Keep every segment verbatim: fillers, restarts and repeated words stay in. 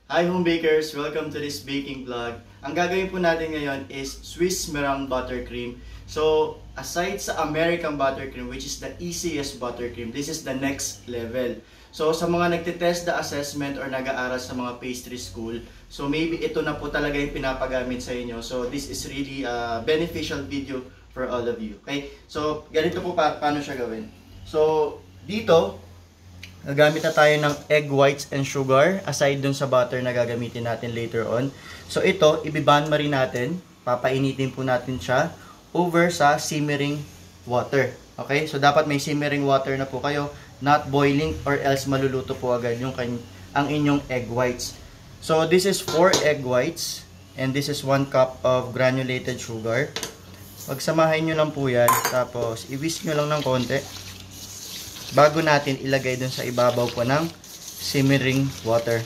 Hi home bakers! Welcome to this baking vlog. Ang gagawin po natin ngayon is Swiss Meringue Buttercream. So, aside sa American Buttercream, which is the easiest buttercream, this is the next level. So, sa mga nagte-TESDA assessment or nag-aaral sa mga pastry school, so maybe ito na po talaga yung pinapagamit sa inyo. So, this is really a beneficial video for all of you. Okay? So, ganito po pa paano siya gawin. So, dito, gagamit na tayo ng egg whites and sugar aside dun sa butter na gagamitin natin later on. So ito, ibiban-marie natin. Papainitin po natin siya over sa simmering water. Okay? So dapat may simmering water na po kayo, not boiling or else maluluto po agad yung ang inyong egg whites. So this is four egg whites and this is one cup of granulated sugar. Pagsamahin nyo lang po yan. Tapos i-whisk nyo lang ng konti bago natin ilagay dun sa ibabaw po ng simmering water.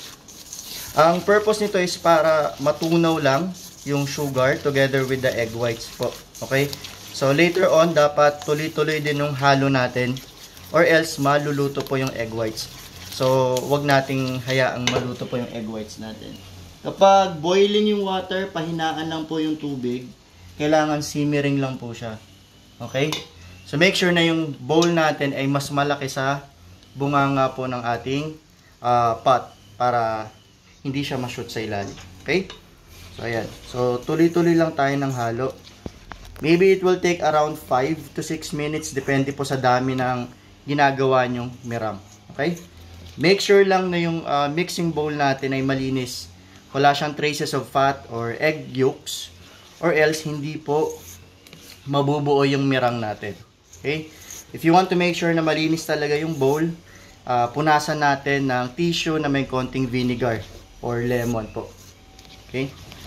Ang purpose nito is para matunaw lang yung sugar together with the egg whites po. Okay? So later on, dapat tuloy-tuloy din yung halo natin or else maluluto po yung egg whites. So wag nating hayaang maluto po yung egg whites natin. Kapag boiling yung water, pahinaan lang po yung tubig. Kailangan simmering lang po siya. Okay? So make sure na yung bowl natin ay mas malaki sa bunganga po ng ating uh, pot para hindi siya ma-shoot sa ilalim. Okay? So ayan. So tuloy-tuloy lang tayo ng halo. Maybe it will take around five to six minutes depende po sa dami ng ginagawa nyong meringue. Okay? Make sure lang na yung uh, mixing bowl natin ay malinis. Wala siyang traces of fat or egg yolks or else hindi po mabubuo yung meringue natin. Okay? If you want to make sure na malinis talaga yung bowl, uh, punasan natin ng tissue na may konting vinegar or lemon po. Okay?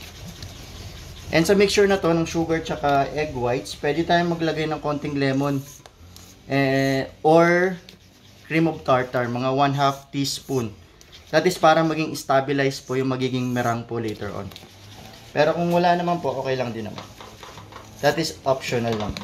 And sa mixture na to ng sugar tsaka egg whites, pwede tayong maglagay ng konting lemon eh, or cream of tartar, mga one half teaspoon. That is para maging stabilize po yung magiging meringue po later on. Pero kung wala naman po, okay lang din naman. That is optional lang.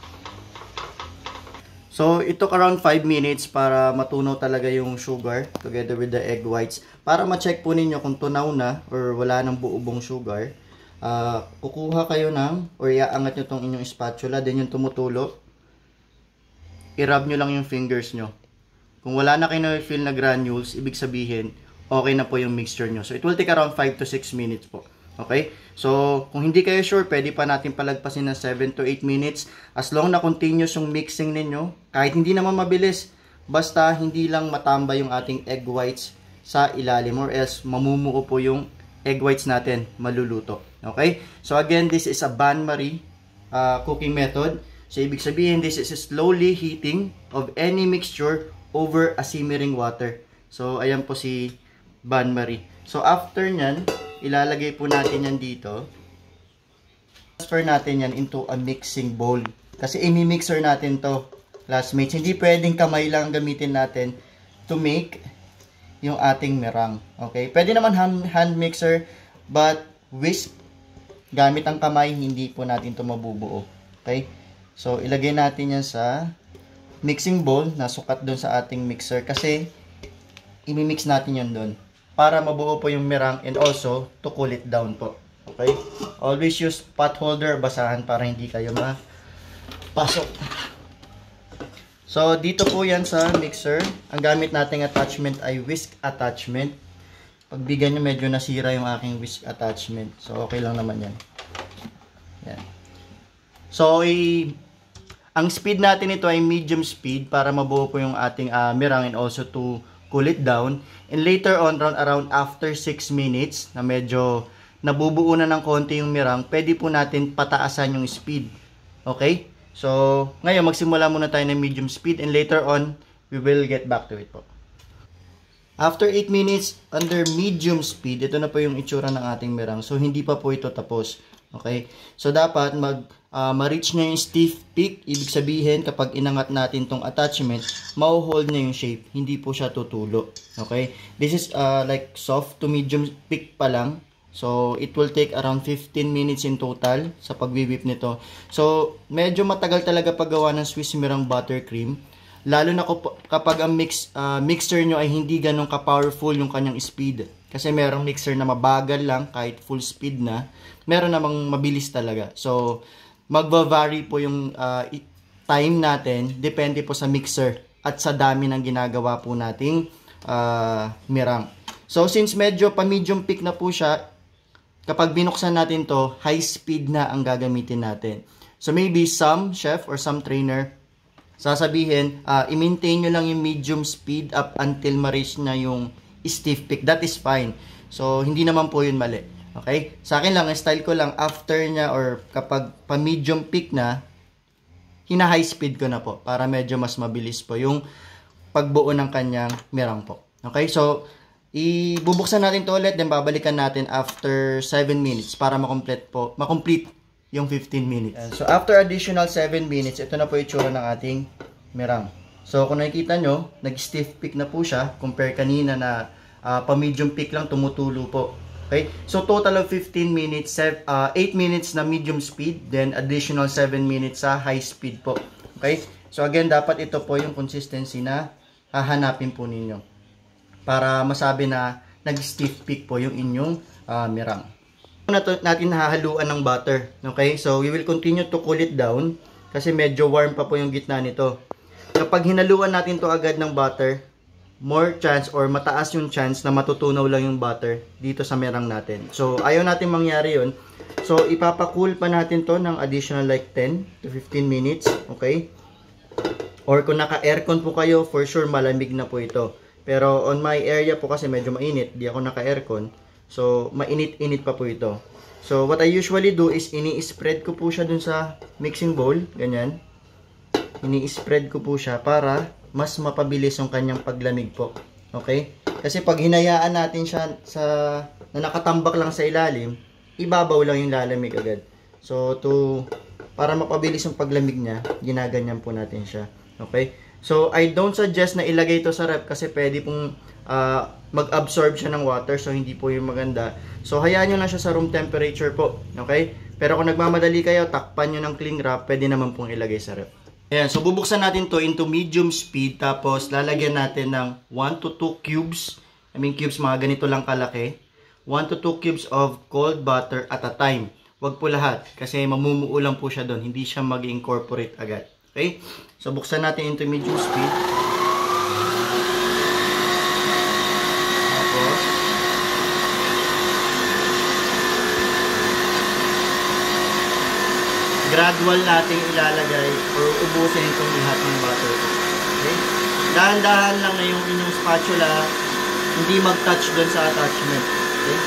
So, it took around five minutes para matunaw talaga yung sugar together with the egg whites. Para ma-check po ninyo kung tunaw na or wala nang buo-buong sugar, uh, kukuha kayo ng or iaangat nyo tong inyong spatula, then yung tumutulo, i-rub nyo lang yung fingers nyo. Kung wala na kayo na-feel na granules, ibig sabihin, okay na po yung mixture nyo. So, it will take around five to six minutes po. Okay? So, kung hindi kayo sure, pwede pa natin palagpasin ng seven to eight minutes. As long na continuous yung mixing ninyo, kahit hindi naman mabilis, basta hindi lang matamba yung ating egg whites sa ilalim or else mamumuo po yung egg whites natin, maluluto. Okay? So, again, this is a bain-marie uh, cooking method. So, ibig sabihin, this is a slowly heating of any mixture over a simmering water. So, ayan po si bain-marie. So, after nyan, ilalagay po natin yan dito. Transfer natin yan into a mixing bowl. Kasi imi-mixer natin to, classmates. Hindi pwedeng kamay lang gamitin natin to make yung ating meringue. Okay? Pwede naman hand, hand mixer, but whisk, gamit ang kamay, hindi po natin to mabubuo. Okay? So, ilagay natin yan sa mixing bowl na sukat doon sa ating mixer. Kasi, imi-mix natin yan doon para mabuo po yung meringue and also to cool it down po. Okay? Always use pot holder, basahan para hindi kayo mapasok. So, dito po yan sa mixer. Ang gamit nating attachment ay whisk attachment. Pagbigyan nyo medyo nasira yung aking whisk attachment. So, okay lang naman yan. Yan. So, i ang speed natin ito ay medium speed para mabuo po yung ating uh, meringue and also to cool it down. And later on, around, around after six minutes, na medyo nabubuo na ng konti yung meringue, pwede po natin pataasan yung speed. Okay? So, ngayon, magsimula muna tayo ng medium speed and later on, we will get back to it po. After eight minutes, under medium speed, ito na po yung itsura ng ating meringue. So, hindi pa po ito tapos. Okay? So, dapat mag, uh, ma-reach na yung stiff peak. Ibig sabihin, kapag inangat natin tong attachment, ma-hold na yung shape. Hindi po siya tutulo. Okay? This is uh, like soft to medium peak pa lang. So, it will take around fifteen minutes in total sa pag-whip nito. So, medyo matagal talaga paggawa ng Swiss Meringue Buttercream. Lalo na kapag ang mix, uh, mixer nyo ay hindi ganun ka-powerful yung kanyang speed. Kasi merong mixer na mabagal lang kahit full speed na. Meron namang mabilis talaga. So, magva-vary po yung uh, time natin. Depende po sa mixer at sa dami ng ginagawa po nating uh, meringue. So, since medyo pa-medium peak na po siya, kapag binuksan natin to, high speed na ang gagamitin natin. So, maybe some chef or some trainer sasabihin, uh, i-maintain nyo lang yung medium speed up until ma-reach na yung stiff peak. That is fine. So, hindi naman po yun mali. Okay? Sa akin lang, style ko lang, after niya or kapag pa-medium peak na, hina-high speed ko na po para medyo mas mabilis po yung pagbuo ng kanyang meringue po. Okay? So, ibubuksan natin to ulit, then babalikan natin after seven minutes para makomplete po, makomplete yung fifteen minutes. And so, after additional seven minutes, ito na po yung itsura ng ating meringue. So, kung nakikita nyo, nag-stiff peak na po siya, compare kanina na uh, pa-medium peak lang, tumutulo po. Okay? So, total of fifteen minutes, uh, eight minutes na medium speed, then additional seven minutes sa high speed po. Okay? So, again, dapat ito po yung consistency na hahanapin po ninyo para masabi na nag-stiff peak po yung inyong uh, meringue. Natin hahaluan ng butter. Okay? So, we will continue to cool it down kasi medyo warm pa po yung gitna nito. Kapag hinaluan natin to agad ng butter, more chance or mataas yung chance na matutunaw lang yung butter dito sa meringue natin. So, ayaw natin mangyari yun. So, ipapakool pa natin to ng additional like ten to fifteen minutes. Okay? Or kung naka-aircon po kayo, for sure malamig na po ito. Pero on my area po kasi medyo mainit, di ako naka-aircon. So, mainit-init pa po ito. So, what I usually do is ini-spread ko po siya dun sa mixing bowl. Ganyan. Ini-spread ko po siya para mas mapabilis yung kanyang paglamig po. Okay? Kasi pag hinayaan natin siya sa, na nakatambak lang sa ilalim, ibabaw lang yung lalamig agad. So, to, para mapabilis yung paglamig niya, ginaganyan po natin siya. Okay? So, I don't suggest na ilagay ito sa ref kasi pwede pong uh, mag-absorb siya ng water, so hindi po yung maganda. So, hayaan nyo lang siya sa room temperature po. Okay? Pero kung nagmamadali kayo, takpan nyo ng cling wrap, pwede naman pong ilagay sa ref. Ayan, so bubuksan natin to into medium speed, tapos lalagyan natin ng one to two cubes, I mean cubes, mga ganito lang kalaki, one to two cubes of cold butter at a time. Wag po lahat, kasi mamumuo lang po siya doon, hindi siya mag-incorporate agad. Okay? So, buksan natin into medium speed. Tapos, gradual natin ilalagay or ubusin itong lahat ng butter. Okay? Dahan-dahan lang na yung inyong spatula, hindi mag-touch doon sa attachment. Okay?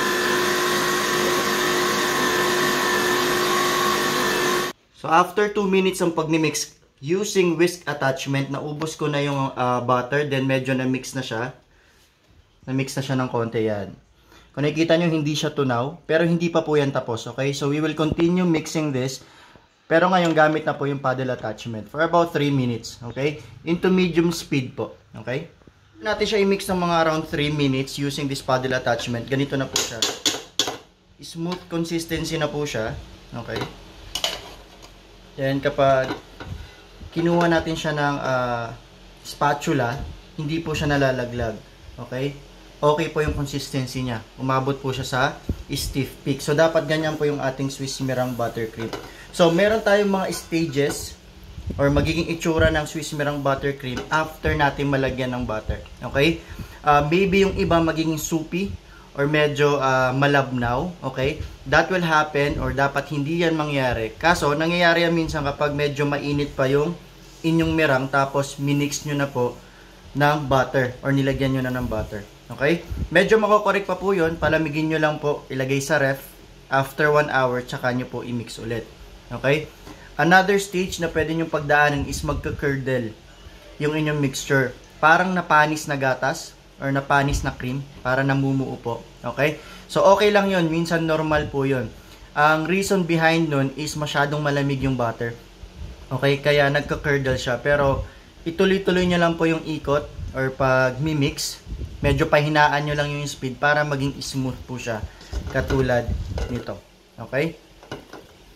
So, after two minutes ang pag-mix, using whisk attachment, naubos ko na yung uh, butter, then medyo na-mix na siya. Na-mix na siya ng konti yan. Kung nakikita nyo, hindi siya tunaw, pero hindi pa po yan tapos. Okay? So, we will continue mixing this. Pero ngayon, gamit na po yung paddle attachment for about three minutes. Okay? Into medium speed po. Okay? Natin siya i-mix ng mga around three minutes using this paddle attachment. Ganito na po siya. Smooth consistency na po siya. Okay? Then, kapag kinuha natin siya ng uh, spatula, hindi po siya nalalaglag. Okay? Okay po yung consistency niya. Umabot po siya sa stiff peak. So, dapat ganyan po yung ating Swiss meringue buttercream. So, meron tayong mga stages or magiging itsura ng Swiss meringue buttercream after natin malagyan ng butter. Okay? Uh, maybe yung iba magiging soupy or medyo uh, malabnaw. Okay? That will happen or dapat hindi yan mangyari. Kaso, nangyayari yan minsan kapag medyo mainit pa yung inyong meringue tapos minix nyo na po ng butter or nilagyan nyo na ng butter. Okay? Medyo makokorek pa po yun. Palamigin nyo lang po. Ilagay sa ref. After one hour, tsaka nyo po i-mix ulit. Okay? Another stage na pwede nyo pagdaanan is magka-curdle yung inyong mixture. Parang napanis na gatas or napanis na cream. Para namumuo po. Okay? So, okay lang yun. Minsan normal po yun. Ang reason behind nun is masyadong malamig yung butter. Okay? Kaya nagka-curdle siya. Pero, ituloy-tuloy nyo lang po yung ikot or pag mimix. Medyo pahinaan nyo lang yung speed para maging smooth po siya. Katulad nito. Okay?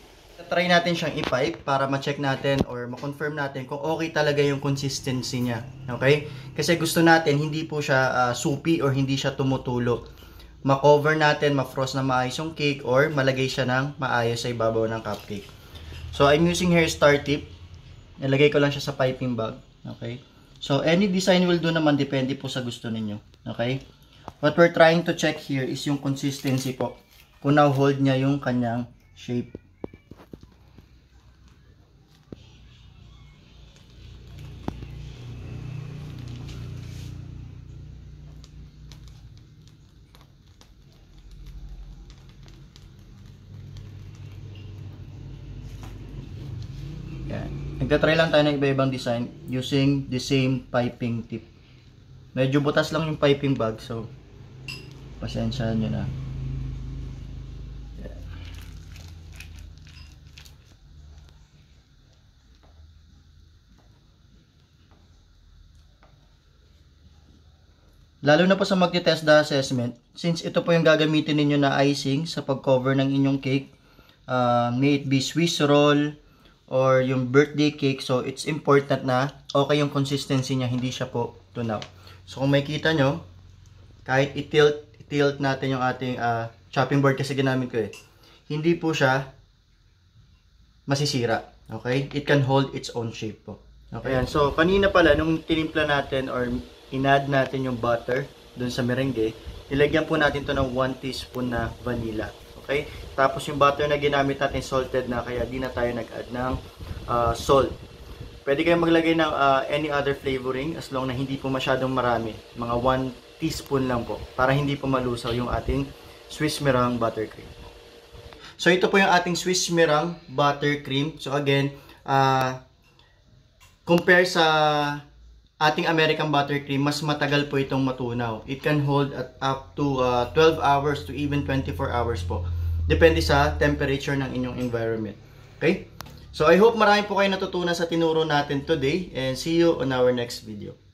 Try natin siyang i-pipe para ma-check natin or ma-confirm natin kung okay talaga yung consistency niya. Okay? Kasi gusto natin hindi po siya uh, soupy or hindi siya tumutulo. Ma-cover natin, ma-frost na maayos yung cake or malagay siya ng maayos sa ibabaw ng cupcake. So I'm using here star tip. Nilagay ko lang siya sa piping bag. Okay? So any design will do naman, depende po sa gusto ninyo. Okay? What we're trying to check here is yung consistency po. Kung na-hold niya yung kanyang shape. Yan. Nagtatry lang tayo ng iba-ibang design using the same piping tip. Medyo butas lang yung piping bag, so pasensyahan nyo na. Yan. Lalo na po sa magti-TESDA assessment, since ito po yung gagamitin ninyo na icing sa pag-cover ng inyong cake, uh, may it be Swiss roll, or yung birthday cake, so it's important na okay yung consistency niya, hindi siya po tunaw. So kung makikita nyo, kahit i-tilt, i-tilt natin yung ating uh, chopping board kasi ginamit ko eh, hindi po siya masisira. Okay? It can hold its own shape po. Okay? Ayan. So kanina pala, nung tinimpla natin or inad natin yung butter dun sa merengue, nilagyan po natin to ng one teaspoon na vanilla. Okay? Tapos yung butter na ginamit natin salted na, kaya di na tayo nag-add ng uh, salt. Pwede kayong maglagay ng uh, any other flavoring as long na hindi po masyadong marami. Mga one teaspoon lang po para hindi po malusaw yung ating Swiss meringue buttercream. So ito po yung ating Swiss meringue buttercream. So again, uh, compare sa ating American buttercream, mas matagal po itong matunaw. It can hold at up to uh, twelve hours to even twenty-four hours po. Depende sa temperature ng inyong environment. Okay? So I hope marami po kayo natutunan sa tinuro natin today, and see you on our next video.